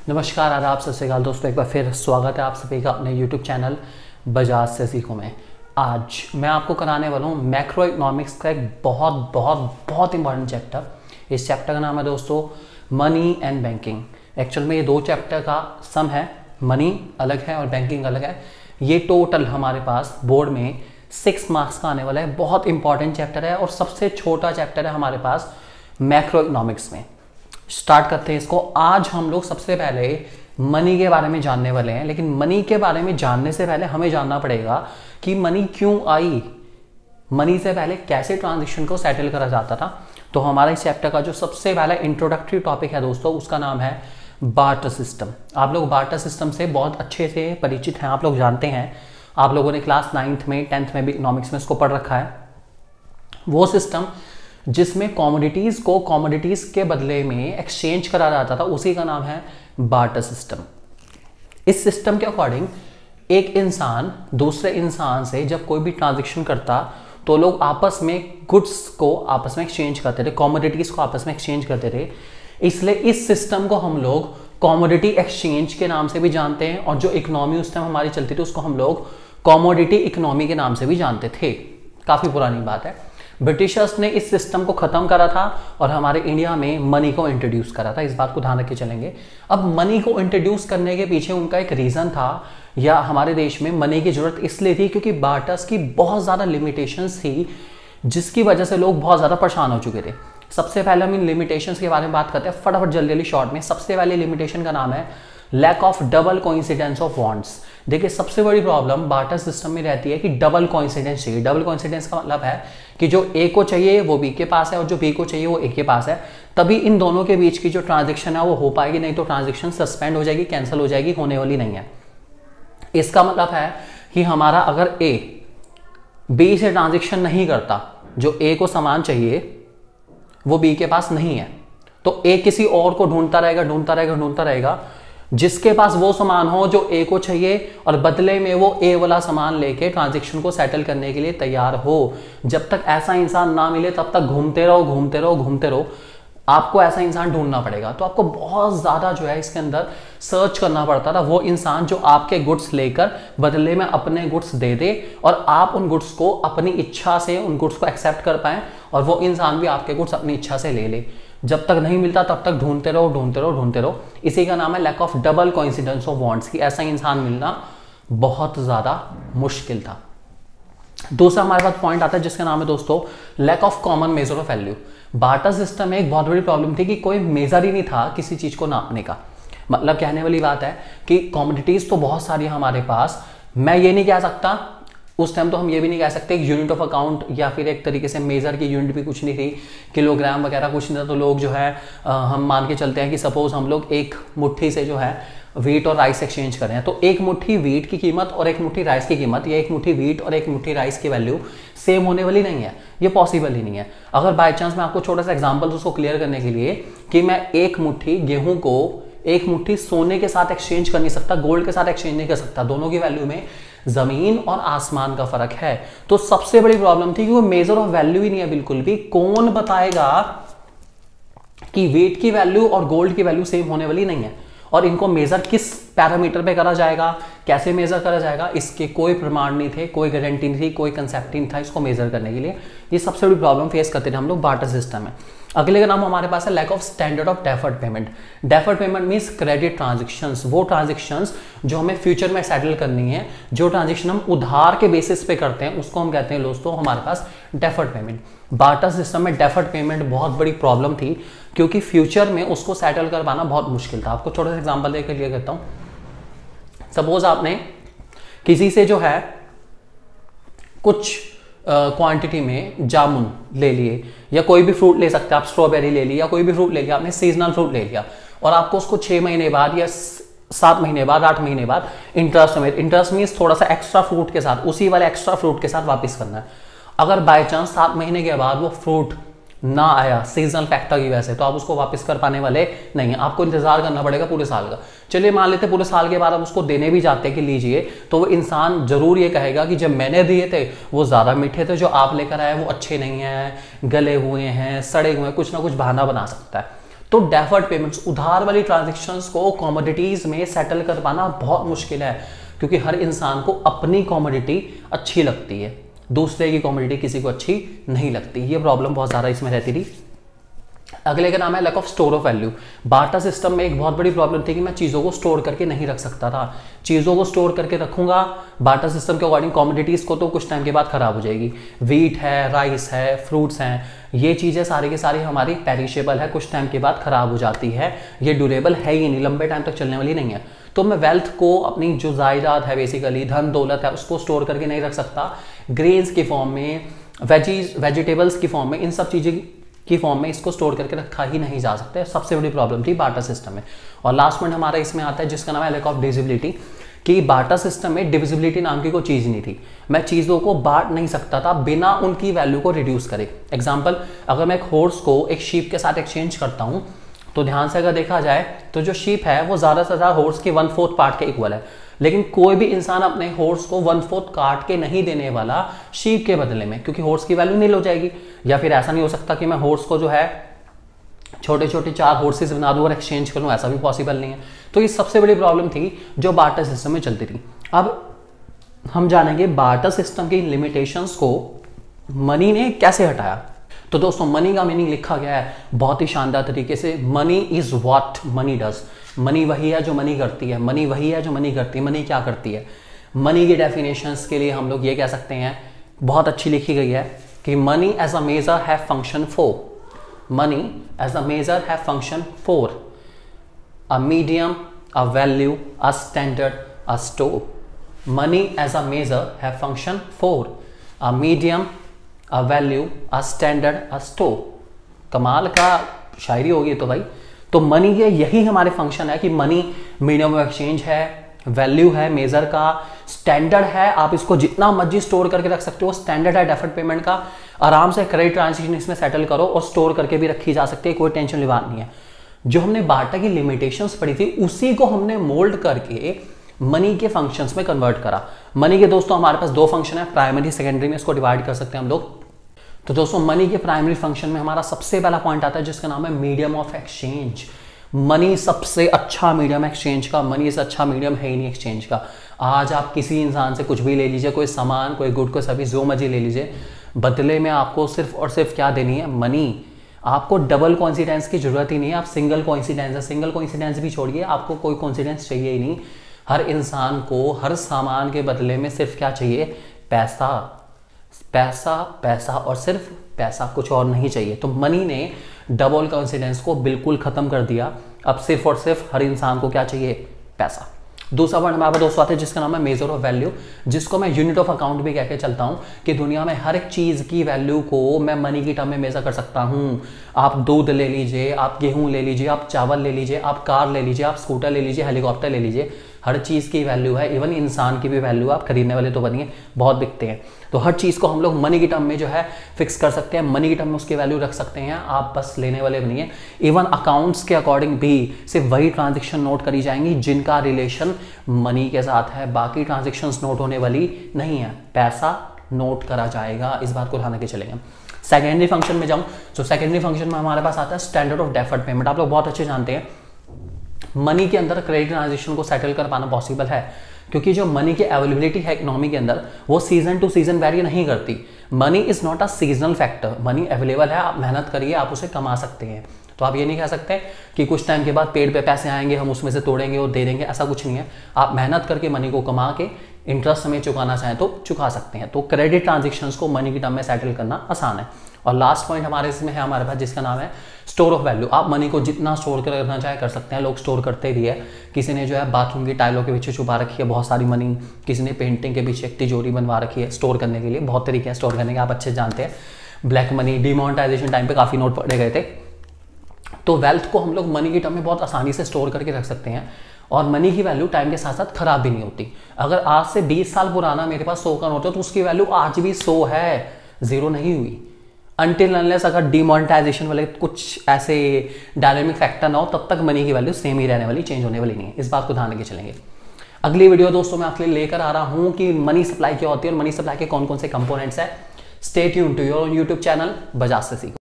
नमस्कार, आदाब, सत श्री अकाल दोस्तों। एक बार फिर स्वागत है आप सभी का अपने YouTube चैनल बजाज से सीखो में। आज मैं आपको कराने वाला हूँ मैक्रो इकोनॉमिक्स का एक बहुत इंपॉर्टेंट चैप्टर। इस चैप्टर का नाम है दोस्तों मनी एंड बैंकिंग। एक्चुअल में ये दो चैप्टर का सम है, मनी अलग है और बैंकिंग अलग है। ये टोटल हमारे पास बोर्ड में 6 मार्क्स का आने वाला है। बहुत इंपॉर्टेंट चैप्टर है और सबसे छोटा चैप्टर है हमारे पास मैक्रो इकोनॉमिक्स में। स्टार्ट करते हैं इसको। आज हम लोग सबसे पहले मनी के बारे में जानने वाले हैं, लेकिन मनी के बारे में जानने से पहले हमें जानना पड़ेगा कि मनी क्यों आई, मनी से पहले कैसे ट्रांजैक्शन को सेटल करा जाता था। तो हमारे इस चैप्टर का जो सबसे पहला इंट्रोडक्टरी टॉपिक है दोस्तों, उसका नाम है बार्टर सिस्टम। आप लोग बार्टर सिस्टम से बहुत अच्छे से परिचित हैं, आप लोग जानते हैं। आप लोगों ने क्लास 9th में 10th में भी इकोनॉमिक्स में इसको पढ़ रखा है। वो सिस्टम जिसमें कॉमोडिटीज को कॉमोडिटीज के बदले में एक्सचेंज करा जाता था, उसी का नाम है बार्टर सिस्टम। इस सिस्टम के अकॉर्डिंग एक इंसान दूसरे इंसान से जब कोई भी ट्रांजैक्शन करता तो लोग आपस में गुड्स को आपस में एक्सचेंज करते थे, कॉमोडिटीज को आपस में एक्सचेंज करते थे। इसलिए इस सिस्टम को हम लोग कॉमोडिटी एक्सचेंज के नाम से भी जानते हैं, और जो इकोनॉमी उस टाइम हमारी चलती थी उसको हम लोग कॉमोडिटी इकोनॉमी के नाम से भी जानते थे। काफी पुरानी बात है। ब्रिटिशर्स ने इस सिस्टम को खत्म करा था और हमारे इंडिया में मनी को इंट्रोड्यूस करा था। इस बात को ध्यान रख के चलेंगे। अब मनी को इंट्रोड्यूस करने के पीछे उनका एक रीजन था, या हमारे देश में मनी की जरूरत इसलिए थी क्योंकि बार्टर्स की बहुत ज्यादा लिमिटेशंस थी, जिसकी वजह से लोग बहुत ज्यादा परेशान हो चुके थे। सबसे पहले हम इन लिमिटेशंस के बारे में बात करते हैं फटाफट जल्दी शॉर्ट में। सबसे पहले लिमिटेशन का नाम है lack of double coincidence of bonds. देखिए, सबसे बड़ी प्रॉब्लम बार्टर सिस्टम में रहती है कि डबल कोइंसिडेंस चाहिए। डबल कोइंसिडेंस का मतलब है कि जो ए को चाहिए वो बी के पास है और जो बी को चाहिए वो ए के पास है, तभी इन दोनों के बीच की जो ट्रांजैक्शन है वो हो पाएगी, नहीं तो ट्रांजैक्शन सस्पेंड हो जाएगी, कैंसिल हो जाएगी, होने वाली नहीं है। इसका मतलब है कि हमारा अगर ए बी से ट्रांजैक्शन नहीं करता, जो ए को सामान चाहिए वो बी के पास नहीं है, तो ए किसी और को ढूंढता रहेगा जिसके पास वो सामान हो जो ए को चाहिए, और बदले में वो ए वाला सामान लेके ट्रांजैक्शन को सेटल करने के लिए तैयार हो। जब तक ऐसा इंसान ना मिले तब तक घूमते रहो। आपको ऐसा इंसान ढूंढना पड़ेगा। तो आपको बहुत ज्यादा जो है इसके अंदर सर्च करना पड़ता था, वो इंसान जो आपके गुड्स लेकर बदले में अपने गुड्स दे दे और आप उन गुड्स को अपनी इच्छा से उन गुड्स को एक्सेप्ट कर पाए, और वो इंसान भी आपके गुड्स अपनी इच्छा से ले ले। जब तक नहीं मिलता तब तक ढूंढते रहो। इसी का नाम है lack of double coincidence of bonds, कि ऐसा इंसान मिलना बहुत ज्यादा मुश्किल था। दूसरा हमारे पास पॉइंट आता है जिसका नाम है दोस्तों lack of common measure of value. Barter system में एक बहुत बड़ी प्रॉब्लम थी कि कोई मेजर ही नहीं था किसी चीज को नापने का। मतलब कहने वाली बात है कि कॉमोडिटीज तो बहुत सारी हमारे पास, मैं ये नहीं कह सकता, उस टाइम तो हम ये भी नहीं कह सकते यूनिट ऑफ अकाउंट या फिर एक तरीके से मेजर की यूनिट भी कुछ नहीं थी, किलोग्राम वगैरह कुछ नहीं था। तो लोग जो है हम मान के चलते हैं कि सपोज हम लोग एक मुट्ठी से जो है वीट और राइस एक्सचेंज कर रहे हैं, तो एक मुट्ठी वीट की कीमत और एक मुट्ठी राइस की कीमत, या एक मुट्ठी वीट और एक मुट्ठी राइस की वैल्यू सेम होने वाली नहीं है। ये पॉसिबल ही नहीं है। अगर बाय चांस मैं आपको छोटा सा एग्जांपल उसको क्लियर करने के लिए, कि मैं एक मुट्ठी गेहूं को एक मुट्ठी सोने के साथ एक्सचेंज कर नहीं सकता, गोल्ड के साथ एक्सचेंज नहीं कर सकता, दोनों की वैल्यू में जमीन और आसमान का फर्क है। तो सबसे बड़ी प्रॉब्लम थी कि वो मेजर ऑफ वैल्यू ही नहीं है बिल्कुल भी। कौन बताएगा कि वेट की वैल्यू और गोल्ड की वैल्यू सेम होने वाली नहीं है, और इनको मेजर किस पैरामीटर पे करा जाएगा, कैसे मेजर करा जाएगा, इसके कोई प्रमाण नहीं थे, कोई गारंटी नहीं थी, कोई कंसेप्ट नहीं था इसको मेजर करने के लिए। ये सबसे बड़ी प्रॉब्लम फेस करते थे हम लोग बार्टर सिस्टम में। अगले का नाम हमारे पास है lack of standard of deferred payment. Deferred payment means credit transactions, वो ट्रांजैक्शंस जो हमें फ्यूचर में सेटल करनी है, जो ट्रांजैक्शन हम उधार के बेसिस पे करते हैं, उसको हम कहते हैं दोस्तों हमारे पास डेफर्ड पेमेंट। बार्टर सिस्टम में डेफर्ड पेमेंट बहुत बड़ी प्रॉब्लम थी, क्योंकि फ्यूचर में उसको सेटल कर पाना बहुत मुश्किल था। आपको छोटा सा एग्जांपल देकर क्लियर करता हूं। सपोज आपने किसी से जो है कुछ क्वांटिटी में जामुन ले लिए, या कोई भी फ्रूट ले सकते हैं आप, स्ट्रॉबेरी ले ली या कोई भी फ्रूट ले लिया, आपने सीजनल फ्रूट ले लिया, और आपको उसको 6 महीने बाद या 7 महीने बाद 8 महीने बाद इंटरेस्ट मींस थोड़ा सा एक्स्ट्रा फ्रूट के साथ, उसी वाले एक्स्ट्रा फ्रूट के साथ वापस करना है। अगर बाय चांस 7 महीने के बाद वो फ्रूट ना आया सीजनल फैक्टर की वजह से, तो आप उसको वापस कर पाने वाले नहीं है, आपको इंतजार करना पड़ेगा पूरे साल का। चलिए मान लेते पूरे साल के बाद आप उसको देने भी जाते कि लीजिए, तो वो इंसान जरूर ये कहेगा कि जब मैंने दिए थे वो ज्यादा मीठे थे, जो आप लेकर आए वो अच्छे नहीं है, गले हुए हैं, सड़े हुए हैं, कुछ ना कुछ बहाना बना सकता है। तो डेफर्ड पेमेंट्स, उधार वाली ट्रांजेक्शन्स को कमोडिटीज में सेटल कर पाना बहुत मुश्किल है, क्योंकि हर इंसान को अपनी कमोडिटी अच्छी लगती है, दूसरे की कमोडिटी किसी को अच्छी नहीं लगती। ये प्रॉब्लम बहुत ज़्यादा इसमें रहती थी। अगले का नाम है lack of store of value. Barter system में एक बहुत बड़ी प्रॉब्लम थी कि मैं चीज़ों को स्टोर करके नहीं रख सकता था। चीज़ों को स्टोर करके रखूंगा बार्टर सिस्टम के अकॉर्डिंग कमोडिटीज़ को, तो कुछ टाइम के बाद खराब हो जाएगी। व्हीट है, राइस है, फ्रूट्स हैं, ये चीज़ें सारी की सारी हमारी पेरिशेबल है, कुछ टाइम के बाद खराब हो जाती है, ये ड्यूरेबल है ही नहीं, लंबे टाइम तक चलने वाली नहीं है। तो मैं वेल्थ को, अपनी जो जायदाद है, बेसिकली धन दौलत है, उसको स्टोर करके नहीं रख सकता। ग्रेन्स की फॉर्म में, वेजिटेबल्स की फॉर्म में, इन सब चीज़ें की फॉर्म में इसको स्टोर करके रखा ही नहीं जा सकता। सबसे बड़ी प्रॉब्लम थी बार्टर सिस्टम में। और लास्ट पॉइंट हमारा इसमें आता है जिसका नाम है लैक ऑफ डिविजिबिलिटी, कि बार्टर सिस्टम में डिविजिबिलिटी नाम की कोई चीज़ नहीं थी। मैं चीज़ों को बांट नहीं सकता था बिना उनकी वैल्यू को रिड्यूस करे। एग्जाम्पल, अगर मैं एक हॉर्स को एक शीप के साथ एक्सचेंज करता हूँ, तो ध्यान से अगर देखा जाए तो जो शीप है वो ज़्यादा से ज़्यादा हॉर्स के 1/4 पार्ट के इक्वल है, लेकिन कोई भी इंसान अपने हॉर्स को 1/4 काट के नहीं देने वाला शीप के बदले में, क्योंकि हॉर्स की वैल्यू नील हो जाएगी। या फिर ऐसा नहीं हो सकता कि मैं हॉर्स को जो है छोटे छोटे 4 हॉर्सेस बना दूं और एक्सचेंज करूं, ऐसा भी पॉसिबल नहीं है। तो ये सबसे बड़ी प्रॉब्लम थी जो बार्टर सिस्टम में चलती थी। अब हम जानेंगे बार्टर सिस्टम की लिमिटेशंस को मनी ने कैसे हटाया। तो दोस्तों, मनी का मीनिंग लिखा गया है बहुत ही शानदार तरीके से। Money is what money does. Money वही है जो मनी करती है, मनी वही है जो मनी करती है। मनी क्या करती है? मनी की डेफिनेशंस के लिए हम लोग ये कह सकते हैं, बहुत अच्छी लिखी गई है कि money as a major have function four, money as a major have function four a medium, a value, a standard, a store. Money as a major have function four a medium, a value, a standard, a store. कमाल का शायरी होगी तो भाई। तो money के यही हमारे function है कि मनी मीडियम ऑफ एक्सचेंज है, वैल्यू है मेजर का, स्टैंडर्ड है, आप इसको जितना मर्जी स्टोर करके रख सकते हो, स्टैंडर्ड है डेफर्ड पेमेंट का, आराम से क्रेडिट ट्रांजेक्शन इसमें सेटल करो और स्टोर करके भी रखी जा सकती है, कोई टेंशन की बात नहीं है। जो हमने बार्टर की लिमिटेशंस पढ़ी थी उसी को हमने मोल्ड करके मनी के फंक्शंस में कन्वर्ट करा। मनी के दोस्तों हमारे पास 2 फंक्शन है, प्राइमरी सेकेंडरी में इसको डिवाइड कर सकते हैं हम लोग। तो दोस्तों, मनी के प्राइमरी फंक्शन में हमारा सबसे पहला पॉइंट आता है जिसका नाम है मीडियम ऑफ एक्सचेंज। मनी सबसे अच्छा मीडियम एक्सचेंज का, मनी से अच्छा मीडियम है ही नहीं एक्सचेंज का। आज आप किसी इंसान से कुछ भी ले लीजिए, कोई सामान, कोई गुड, कोई सर्विस, जो मर्जी ले लीजिए, बदले में आपको सिर्फ और सिर्फ क्या देनी है? मनी। आपको डबल कोइंसिडेंस की जरूरत ही नहीं है, आप सिंगल कोइंसिडेंस है, सिंगल कोइंसिडेंस भी छोड़िए, आपको कोई कोइंसिडेंस चाहिए ही नहीं। हर इंसान को हर सामान के बदले में सिर्फ क्या चाहिए? पैसा, पैसा, पैसा और सिर्फ पैसा, कुछ और नहीं चाहिए। तो मनी ने डबल कोइंसिडेंस को बिल्कुल खत्म कर दिया। अब सिर्फ और सिर्फ हर इंसान को क्या चाहिए? पैसा। दूसरा वर्ड हमारे दोस्तों आते हैं जिसका नाम है मेजर ऑफ वैल्यू, जिसको मैं यूनिट ऑफ अकाउंट भी कह के चलता हूं कि दुनिया में हर एक चीज की वैल्यू को मैं मनी की टर्म में मेजर कर सकता हूं। आप दूध ले लीजिए, आप गेहूं ले लीजिए, आप चावल ले लीजिए, आप कार ले लीजिए, आप स्कूटर ले लीजिए, हेलीकॉप्टर ले लीजिए, हर चीज़ की वैल्यू है। इवन इंसान की भी वैल्यू, आप खरीदने वाले तो बनिए, बहुत बिकते हैं। तो हर चीज़ को हम लोग मनी की टर्म में जो है फिक्स कर सकते हैं, मनी की टर्म में उसकी वैल्यू रख सकते हैं, आप बस लेने वाले बनिए। इवन अकाउंट्स के अकॉर्डिंग भी सिर्फ वही ट्रांजेक्शन नोट करी जाएंगी जिनका रिलेशन मनी के साथ है, बाकी ट्रांजेक्शन्स नोट होने वाली नहीं है। पैसा नोट करा जाएगा, इस बात को ध्यान रखे चलेंगे। सेकेंडरी फंक्शन में जाऊं तो सेकेंडरी फंक्शन में हमारे पास आता है स्टैंडर्ड ऑफ डेफर्ड पेमेंट। आप लोग बहुत अच्छे जानते हैं मनी के अंदर क्रेडिट ट्रांजेक्शन को सेटल कर पाना पॉसिबल है, क्योंकि जो मनी की अवेलेबिलिटी है इकोनॉमी के अंदर वो सीजन टू सीजन वेरी नहीं करती। Money is not a seasonal factor, money available है, आप मेहनत करिए, आप उसे कमा सकते हैं। तो आप ये नहीं कह सकते कि कुछ टाइम के बाद पेड़ पे पैसे आएंगे, हम उसमें से तोड़ेंगे और दे देंगे, ऐसा कुछ नहीं है। आप मेहनत करके मनी को कमा के इंटरेस्ट हमें चुकाना चाहें तो चुका सकते हैं। तो क्रेडिट ट्रांजेक्शन्स को मनी की टर्म में सेटल करना आसान है। और लास्ट पॉइंट हमारे इसमें है हमारे पास जिसका नाम है स्टोर ऑफ वैल्यू। आप मनी को जितना स्टोर करना चाहे कर सकते हैं, लोग स्टोर करते भी है। किसी ने जो है बाथरूम की टाइलों के पीछे छुपा रखी है बहुत सारी मनी, किसी ने पेंटिंग के पीछे एक तिजोरी बनवा रखी है स्टोर करने के लिए। बहुत तरीके हैं स्टोर करने के, आप अच्छे जानते हैं। ब्लैक मनी, डिमोनेटाइजेशन टाइम पे काफ़ी नोट पड़े गए थे। तो वेल्थ को हम लोग मनी की टर्म में बहुत आसानी से स्टोर करके रख सकते हैं, और मनी की वैल्यू टाइम के साथ साथ खराब भी नहीं होती। अगर आज से 20 साल पुराना मेरे पास 100 का नोट है तो उसकी वैल्यू आज भी 100 है, जीरो नहीं हुई। अनटिल अनलेस अगर डिमोनेटाइजेशन वाले कुछ ऐसे डायनेमिक फैक्टर ना हो, तब तक मनी की वैल्यू सेम ही रहने वाली, चेंज होने वाली नहीं है। इस बात को ध्यान रखे चलेंगे। अगली वीडियो दोस्तों मैं आपके लिए लेकर आ रहा हूं कि मनी सप्लाई क्या होती है और मनी सप्लाई के कौन कौन से कंपोनेंट्स है। Stay tuned to your YouTube channel Bajaj से सीखो।